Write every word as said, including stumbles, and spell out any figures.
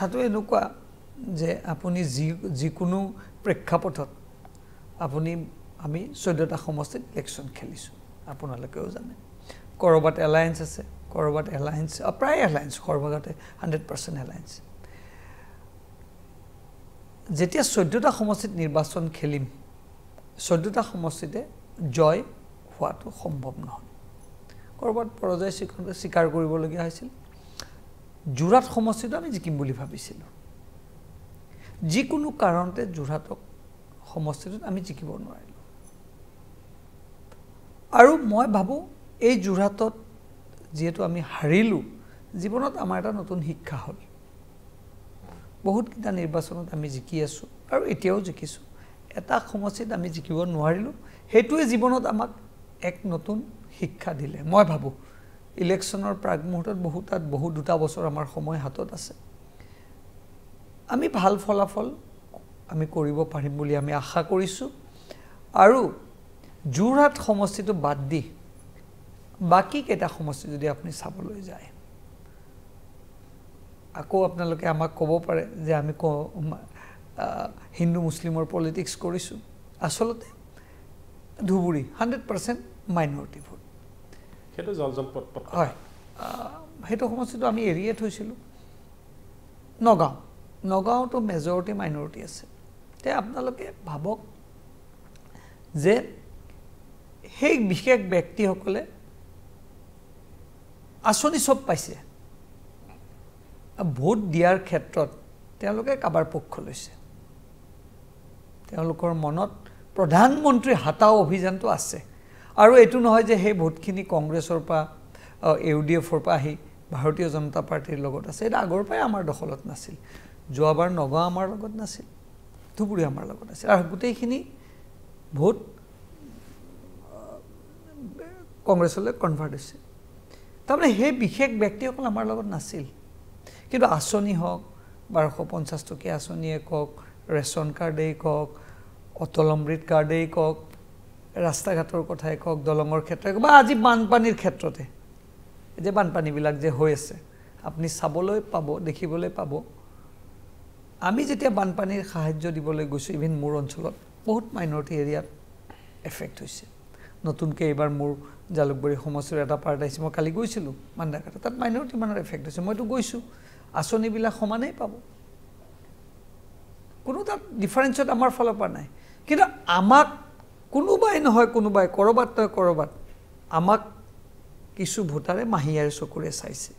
কথাটো এনেকুৱা যে আপুনি যি যিকোনো প্ৰেক্ষাপটত আপুনি আমি চৈধ্যটা সমষ্টিত ইলেকশ্যন খেলিছোঁ আপোনালোকেও জানে কৰবাত এলায়েন্স আছে কৰবাত এলায়েন্স প্ৰায় এলায়েন্স সৰ্বভাগতে হাণ্ড্ৰেড পাৰ্চেণ্ট এলায়েন্স যেতিয়া চৈধ্যটা সমষ্টিত নিৰ্বাচন খেলিম চৈধ্যটা সমষ্টিতে জয় হোৱাটো সম্ভৱ নহয় কৰবাত পৰাজয় স্বীকাৰ কৰিবলগীয়া হৈছিল যোৰহাট সমষ্টিটো আমি জিকিম বুলি ভাবিছিলোঁ যিকোনো কাৰণতে যোৰহাটক সমষ্টিটোত আমি জিকিব নোৱাৰিলোঁ আৰু মই ভাবোঁ এই যোৰহাটত যিহেতু আমি হাৰিলোঁ জীৱনত আমাৰ এটা নতুন শিক্ষা হ'ল বহুতকেইটা নিৰ্বাচনত আমি জিকি আছোঁ আৰু এতিয়াও জিকিছোঁ এটা সমষ্টিত আমি জিকিব নোৱাৰিলোঁ সেইটোৱে জীৱনত আমাক এক নতুন শিক্ষা দিলে মই ভাবোঁ ইলেকশ্যনৰ প্ৰাক মুহূৰ্তত বহু তাত বহু দুটা বছৰ আমাৰ সময় হাতত আছে আমি ভাল ফলাফল আমি কৰিব পাৰিম বুলি আমি আশা কৰিছোঁ আৰু যোৰহাট সমষ্টিটো বাদ দি বাকি কেইটা সমষ্টি যদি আপুনি চাবলৈ যায় আকৌ আপোনালোকে আমাক ক'ব পাৰে যে আমি হিন্দু মুছলিমৰ পলিটিক্স কৰিছোঁ আচলতে Dhubri hundred percent minority vote সেইটো জলজলপট হয় সেইটো সমষ্টিটো আমি এৰিয়ে থৈছিলোঁ নগাঁও নগাঁওতো মেজৰিটি মাইনৰিটি আছে তে আপোনালোকে ভাবক যে সেই বিশেষ ব্যক্তিসকলে আঁচনি চব পাইছে ভোট দিয়াৰ ক্ষেত্ৰত তেওঁলোকে কাবাৰ পক্ষ লৈছে তেওঁলোকৰ মনত প্ৰধানমন্ত্ৰী হাতাও অভিযানটো আছে আৰু এইটো নহয় যে সেই ভোটখিনি কংগ্ৰেছৰ পৰা ইউ ডি এফৰ পৰা আহি ভাৰতীয় জনতা পাৰ্টিৰ লগত আছে এটা আগৰ পৰাই আমাৰ দখলত নাছিল যোৱাবাৰ নগাঁও আমাৰ লগত নাছিল ধুবুৰী আমাৰ লগত আছিল আৰু গোটেইখিনি ভোট কংগ্ৰেছলৈ কনভাৰ্ট হৈছে তাৰমানে সেই বিশেষ ব্যক্তিসকল আমাৰ লগত নাছিল কিন্তু আঁচনি হওক বাৰশ পঞ্চাছ টকীয়া আঁচনিয়ে কওক ৰেচন কাৰ্ডেই কওক অটল অমৃত কাৰ্ডেই কওক ৰাস্তা ঘাটৰ কথাই কওক দলঙৰ ক্ষেত্ৰত বা আজি বানপানীৰ ক্ষেত্ৰতে যে বানপানীবিলাক যে হৈ আছে আপুনি চাবলৈ পাব দেখিবলৈ পাব আমি যেতিয়া বানপানীৰ সাহায্য দিবলৈ গৈছোঁ ইভিন মোৰ অঞ্চলত বহুত মাইনৰিটি এৰিয়াত এফেক্ট হৈছে নতুনকৈ এইবাৰ মোৰ জালুকবাৰী সমষ্টিৰ এটা পাৰ্ট আহিছে মই কালি গৈছিলোঁ মান্দাকাটা তাত মাইনৰিটি মানৰ এফেক্ট হৈছে মইতো গৈছোঁ আঁচনিবিলাক সমানেই পাব কোনো তাত ডিফাৰেঞ্চত আমাৰ ফালৰ পৰা নাই কিন্তু আমাক কোনোবাই নহয় কোনোবাই ক'ৰবাত নহয় ক'ৰবাত আমাক কিছু ভোটাৰে মাহিয়াৰ চকুৰে চাইছে